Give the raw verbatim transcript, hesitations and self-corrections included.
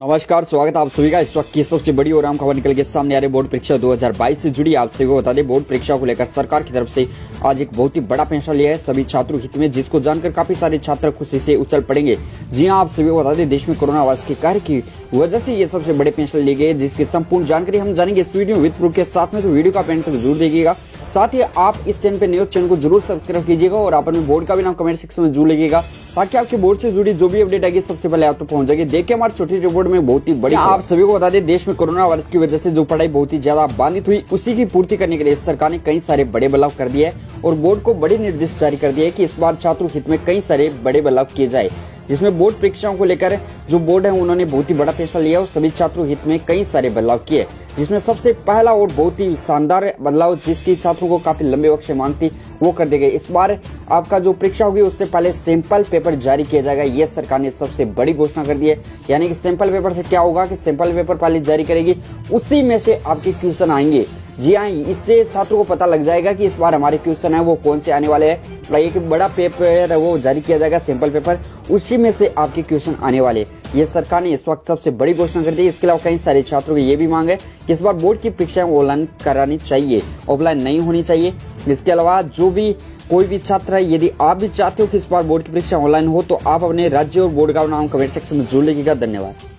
नमस्कार, स्वागत है आप सभी का। इस वक्त की सबसे बड़ी और आम खबर निकल के सामने आ रही बोर्ड परीक्षा दो हज़ार बाईस से जुड़ी। आप सभी को बता दें, बोर्ड परीक्षा को लेकर सरकार की तरफ से आज एक बहुत ही बड़ा फैसला लिया है सभी छात्रों हित में, जिसको जानकर काफी सारे छात्र खुशी से उछल पड़ेंगे। जी हां, आप सभी को बता दें, देश में कोरोना वायरस के कार्य की वजह से ये सबसे बड़े फैसले लिए गए, जिसकी संपूर्ण जानकारी हम जानेंगे इस वीडियो विद प्रूफ के साथ में। तो वीडियो का एंड तक जरूर देखिएगा। साथ ही आप इस चैनल पे न्यूज चैनल को जरूर सब्सक्राइब कीजिएगा और आप अपने बोर्ड का भी नाम कमेंट सेक्शन में जरूर लिखिएगा, ताकि आपके बोर्ड से जुड़ी जो भी अपडेट आएगी सबसे पहले आप तक पहुंच जाएगी। देखिए हमारे छोटी रिपोर्ट में बहुत ही बड़ी आप सभी को बता दें, देश में कोरोना वायरस की वजह से जो पढ़ाई बहुत ही ज्यादा बाधित हुई, उसी की पूर्ति करने के लिए सरकार ने कई सारे बड़े बदलाव कर दिए हैं और बोर्ड को बड़े निर्देश जारी कर दिए कि इस बार छात्रों हित में कई सारे बड़े बदलाव किए जाए, जिसमें बोर्ड परीक्षाओं को लेकर जो बोर्ड है उन्होंने बहुत ही बड़ा फैसला लिया और सभी छात्रों हित में कई सारे बदलाव किए, जिसमें सबसे पहला और बहुत ही शानदार बदलाव, जिसकी छात्रों को काफी लंबे वक्त से मांग थी, वो कर दी गई। इस बार आपका जो परीक्षा होगी उससे पहले सैंपल पेपर जारी किया जाएगा। ये सरकार ने सबसे बड़ी घोषणा कर दी है। यानी कि सैंपल पेपर से क्या होगा कि सैंपल पेपर पहले जारी करेगी, उसी में से आपके क्वेश्चन आएंगे। जी हाँ, इससे छात्रों को पता लग जाएगा कि इस बार हमारे क्वेश्चन है वो कौन से आने वाले हैं। एक बड़ा पेपर है वो जारी किया जाएगा, सैंपल पेपर, उसी में से आपके क्वेश्चन आने वाले। ये सरकार ने इस वक्त सबसे बड़ी घोषणा कर दी है। इसके अलावा कई सारे छात्रों की ये भी मांग है कि इस बार बोर्ड की परीक्षाएं ऑनलाइन करानी चाहिए, ऑफलाइन नहीं होनी चाहिए। इसके अलावा जो भी कोई भी छात्र है, यदि आप भी चाहते हो कि इस बार बोर्ड की परीक्षा ऑनलाइन हो, तो आप अपने राज्य और बोर्ड का नाम कमेंट सेक्शन में जरूर लिखिएगा। धन्यवाद।